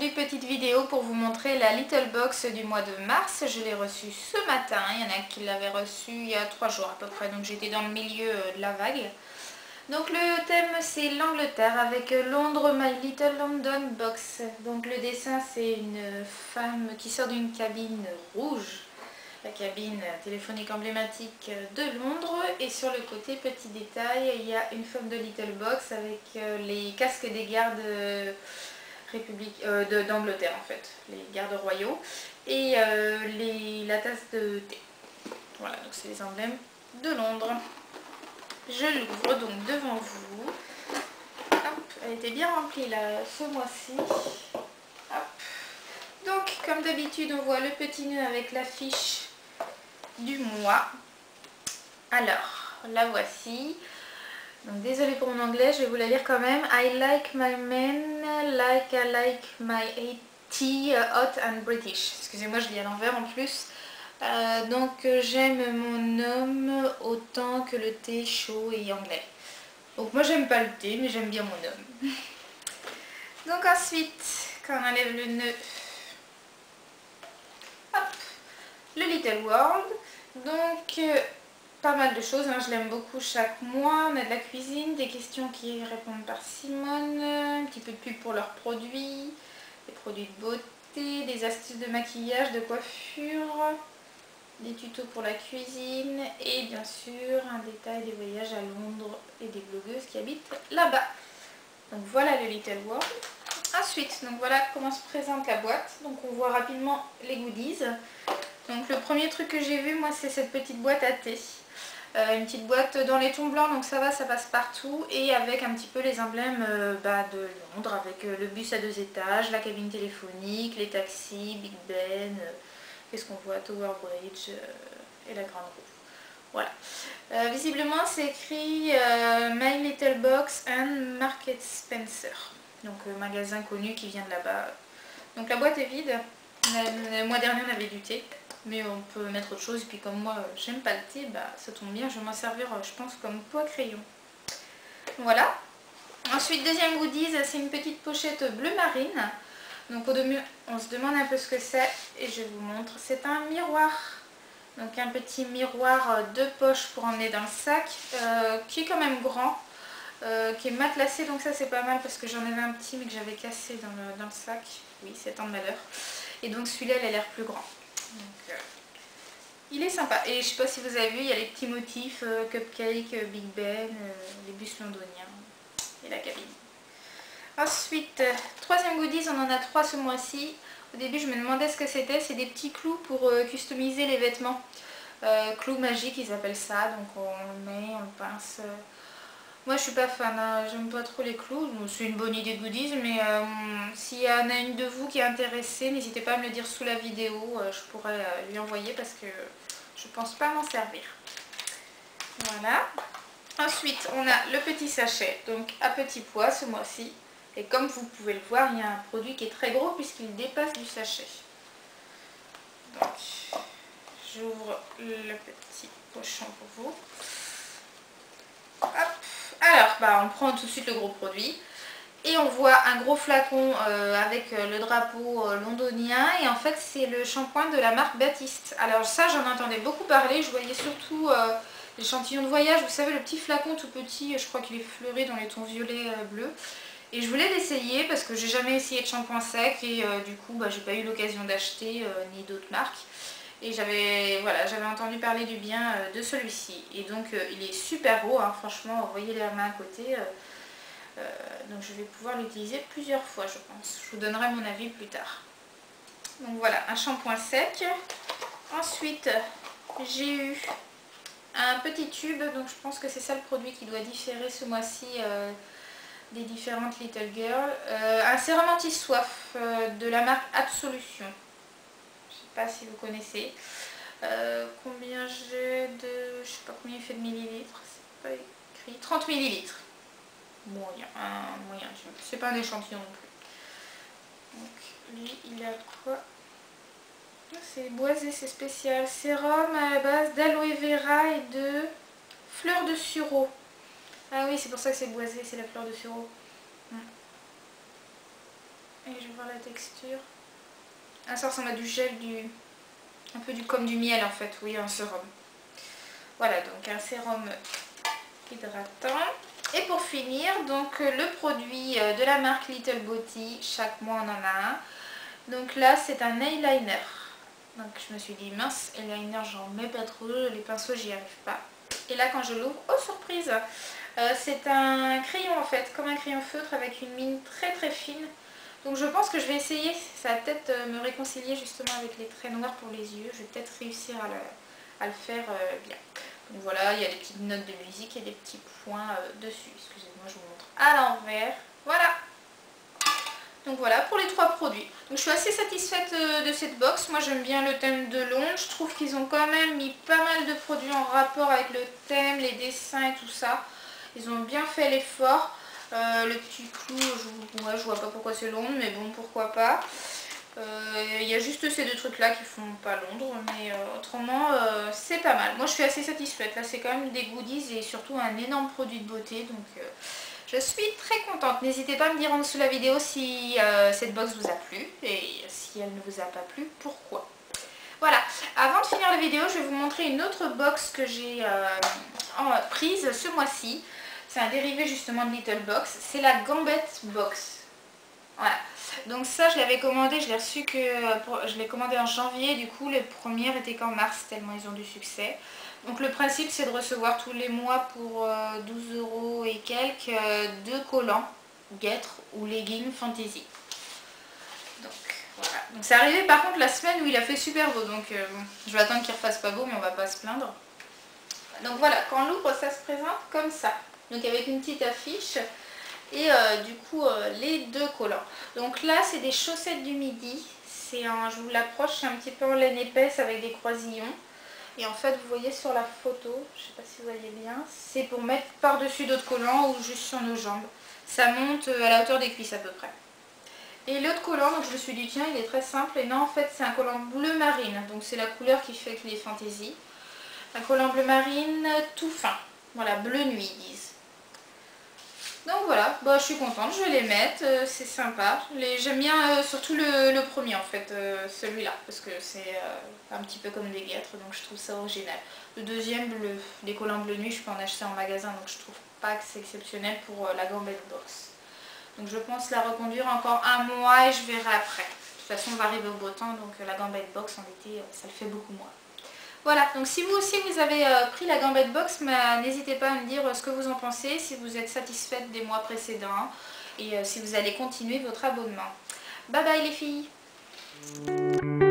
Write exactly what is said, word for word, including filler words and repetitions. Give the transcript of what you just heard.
aujourd'hui petite vidéo pour vous montrer la Little Box du mois de mars. Je l'ai reçue ce matin, il y en a qui l'avaient reçue il y a trois jours à peu près, donc j'étais dans le milieu de la vague. Donc le thème c'est l'Angleterre avec Londres My Little London Box. Donc le dessin c'est une femme qui sort d'une cabine rouge, la cabine téléphonique emblématique de Londres, et sur le côté, petit détail, il y a une forme de Little Box avec les casques des gardes république euh, d'Angleterre en fait, les gardes royaux, et euh, les, la tasse de thé. Voilà, donc c'est les emblèmes de Londres. Je l'ouvre donc devant vous. Hop, elle était bien remplie là ce mois-ci. Donc comme d'habitude on voit le petit nœud avec l'affiche du mois. Alors la voici. Donc désolée pour mon anglais, je vais vous la lire quand même. I like my men like I like my tea hot and British. Excusez-moi, je lis à l'envers en plus. Euh, donc j'aime mon homme autant que le thé chaud et anglais. Donc moi j'aime pas le thé, mais j'aime bien mon homme. Donc ensuite, quand on enlève le nœud, hop, le Little World. Donc euh, pas mal de choses, hein. Je l'aime beaucoup chaque mois. On a de la cuisine, des questions qui répondent par Simone, un petit peu de pub pour leurs produits, des produits de beauté, des astuces de maquillage, de coiffure, des tutos pour la cuisine et bien sûr un détail des voyages à Londres et des blogueuses qui habitent là-bas. Donc voilà le Little World. Ensuite, donc voilà comment se présente la boîte. Donc on voit rapidement les goodies. Donc le premier truc que j'ai vu moi c'est cette petite boîte à thé. Euh, une petite boîte dans les tons blancs, donc ça va, ça passe partout, et avec un petit peu les emblèmes euh, bah, de Londres, avec euh, le bus à deux étages, la cabine téléphonique, les taxis, Big Ben, euh, qu'est-ce qu'on voit, Tower Bridge euh, et la Grande Roue. Voilà. Euh, visiblement c'est écrit euh, My Little Box and Market Spencer, donc euh, magasin connu qui vient de là-bas. Donc la boîte est vide. Le mois dernier on avait du thé, mais on peut mettre autre chose, et puis comme moi j'aime pas le thé, bah ça tombe bien, je vais m'en servir je pense comme pot à crayon. Voilà. Ensuite deuxième goodies, c'est une petite pochette bleu marine. Donc au début on se demande un peu ce que c'est et je vous montre. C'est un miroir, donc un petit miroir de poche pour emmener dans le sac, euh, qui est quand même grand, euh, qui est matelassé, donc ça c'est pas mal parce que j'en avais un petit mais que j'avais cassé dans le, dans le sac. Oui, c'est tant de malheur. Et donc celui-là il a l'air plus grand. Donc, euh, il est sympa. Et je sais pas si vous avez vu, il y a les petits motifs, euh, cupcake, euh, Big Ben, euh, les bus londoniens et la cabine. Ensuite, euh, troisième goodies, on en a trois ce mois-ci. Au début je me demandais ce que c'était, c'est des petits clous pour euh, customiser les vêtements. Euh, clous magiques ils appellent ça, donc on le met, on le pince. Euh, Moi je suis pas fan, hein. J'aime pas trop les clous, c'est une bonne idée de goodies, mais euh, s'il y en a une de vous qui est intéressée, n'hésitez pas à me le dire sous la vidéo, euh, je pourrais euh, lui envoyer parce que je pense pas m'en servir. Voilà. Ensuite on a le petit sachet, donc à petit pois ce mois-ci, et comme vous pouvez le voir, il y a un produit qui est très gros puisqu'il dépasse du sachet. Donc j'ouvre le petit pochon pour vous. Hop. Alors, bah, on prend tout de suite le gros produit et on voit un gros flacon euh, avec le drapeau euh, londonien, et en fait c'est le shampoing de la marque Baptiste. Alors ça j'en entendais beaucoup parler, je voyais surtout euh, l'échantillon de voyage, vous savez le petit flacon tout petit, je crois qu'il est fleuré dans les tons violet euh, bleu, et je voulais l'essayer parce que j'ai jamais essayé de shampoing sec et euh, du coup bah, j'ai pas eu l'occasion d'acheter euh, ni d'autres marques. Et j'avais voilà, j'avais entendu parler du bien euh, de celui-ci. Et donc euh, il est super haut, hein, franchement, vous voyez les mains à côté. Euh, euh, donc je vais pouvoir l'utiliser plusieurs fois, je pense. Je vous donnerai mon avis plus tard. Donc voilà, un shampoing sec. Ensuite, j'ai eu un petit tube. Donc je pense que c'est ça le produit qui doit différer ce mois-ci euh, des différentes Little Girls. Euh, un sérum anti-soif euh, de la marque Absolution. Pas si vous connaissez. Euh, combien j'ai de... Je sais pas combien il fait de millilitres. C'est pas écrit. trente millilitres. Moyen. Un moyen. C'est pas un échantillon non plus. Donc lui il a quoi? C'est boisé, c'est spécial. Sérum à la base d'aloe vera et de fleur de sureau. Ah oui, c'est pour ça que c'est boisé, c'est la fleur de sureau. Hum. Et je vais voir la texture. Ah, ça ressemble à du gel, du... un peu du... comme du miel en fait, oui, un sérum. Voilà, donc un sérum hydratant. Et pour finir, donc le produit de la marque Little Beauty, chaque mois on en a un. Donc là c'est un eyeliner. Donc je me suis dit mince, eyeliner j'en mets pas trop, les pinceaux j'y arrive pas. Et là quand je l'ouvre, oh surprise, euh, c'est un crayon en fait, comme un crayon feutre avec une mine très très fine. Donc je pense que je vais essayer, ça va peut-être me réconcilier justement avec les traits noirs pour les yeux. Je vais peut-être réussir à le, à le faire euh, bien. Donc voilà, il y a des petites notes de musique et des petits points euh, dessus. Excusez-moi, je vous montre à l'envers. Voilà. Donc voilà pour les trois produits. Donc je suis assez satisfaite euh, de cette box. Moi j'aime bien le thème de Londres. Je trouve qu'ils ont quand même mis pas mal de produits en rapport avec le thème, les dessins et tout ça. Ils ont bien fait l'effort. Euh, le petit clou, je, ouais, je vois pas pourquoi c'est Londres, mais bon, pourquoi pas. Il euh, y a juste ces deux trucs là qui font pas Londres, mais euh, autrement euh, c'est pas mal. Moi je suis assez satisfaite. Là c'est quand même des goodies et surtout un énorme produit de beauté, donc euh, je suis très contente. N'hésitez pas à me dire en dessous de la vidéo si euh, cette box vous a plu et si elle ne vous a pas plu, pourquoi. Voilà, avant de finir la vidéo, je vais vous montrer une autre box que j'ai euh, prise ce mois-ci. C'est un dérivé justement de Little Box, c'est la Gambette Box. Voilà, donc ça je l'avais commandé, je l'ai reçu que pour, je l'ai commandé en janvier, du coup les premières étaient qu'en mars tellement ils ont du succès. Donc le principe c'est de recevoir tous les mois pour euh, douze euros et quelques euh, deux collants guêtres ou leggings fantasy. Donc voilà, donc c'est arrivé par contre la semaine où il a fait super beau, donc euh, bon, je vais attendre qu'il refasse pas beau mais on va pas se plaindre. Donc voilà, quand on l'ouvre ça se présente comme ça, donc avec une petite affiche. Et euh, du coup euh, les deux collants. Donc là c'est des chaussettes du midi. C'est un, je vous l'approche, c'est un petit peu en laine épaisse avec des croisillons. Et en fait vous voyez sur la photo, je sais pas si vous voyez bien, c'est pour mettre par dessus d'autres collants ou juste sur nos jambes. Ça monte à la hauteur des cuisses à peu près. Et l'autre collant, donc je me suis dit tiens il est très simple. Et non en fait c'est un collant bleu marine. Donc c'est la couleur qui fait que les fantaisies. Un collant bleu marine tout fin. Voilà, bleu nuit ils disent. Donc voilà, bah, je suis contente, je vais les mettre, euh, c'est sympa. J'aime bien euh, surtout le, le premier en fait, euh, celui-là, parce que c'est euh, un petit peu comme des guêtres, donc je trouve ça original. Le deuxième, le, les collants bleu nuit, je peux en acheter en magasin, donc je trouve pas que c'est exceptionnel pour euh, la Gambette Box. Donc je pense la reconduire encore un mois et je verrai après. De toute façon on va arriver au beau temps, donc euh, la Gambette Box en été, euh, ça le fait beaucoup moins. Voilà, donc si vous aussi vous avez euh, pris la Gambette Box, n'hésitez pas à me dire euh, ce que vous en pensez, si vous êtes satisfaite des mois précédents et euh, si vous allez continuer votre abonnement. Bye bye les filles!